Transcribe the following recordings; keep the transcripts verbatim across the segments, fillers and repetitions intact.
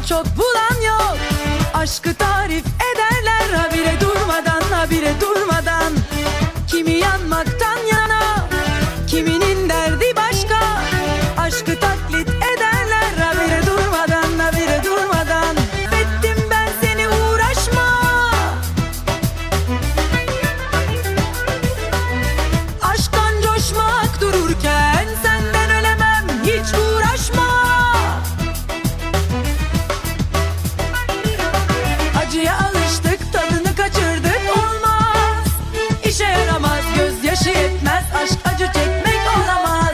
çok bulan yok. Aşkı tarif ederler habire durmadan, habire durmadan. Kimi yanmaktan yana, kiminin derdi başka. Aşkı taklit ederler habire durmadan, habire durmadan. Ettim ben seni, uğraşma. Aşktan coşmak dururken senden ölemem, hiç uğraşma. Acıya alıştık, tadını kaçırdık, olmaz. İşe yaramaz, gözyaşı yetmez, aşk acı çekmek olamaz.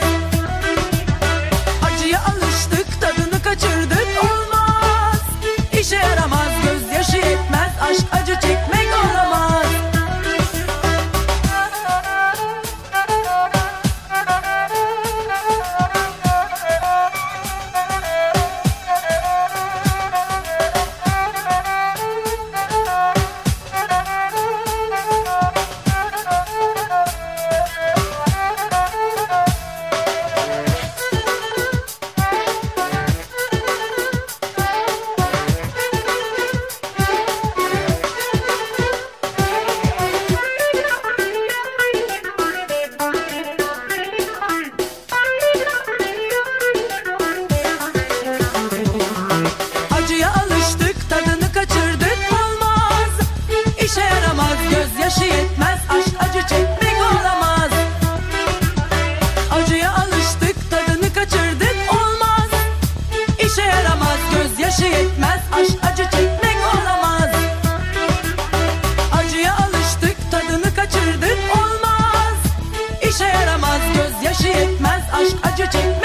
Acıya alıştık, tadını kaçırdık, olmaz. İşe yaramaz, gözyaşı yetmez, aşk acı çekmek olamaz. Acıya alıştık, tadını kaçırdık, olmaz. İşe yaramaz, gözyaşı yetmez, aşk acı çekmek olamaz. Acıya alıştık, tadını kaçırdık, olmaz. İşe yaramaz, gözyaşı yetmez, aşk acı çekmek olamaz. Acıya alıştık, tadını kaçırdık, olmaz. İşe yaramaz, gözyaşı yetmez, aşk acı çekmek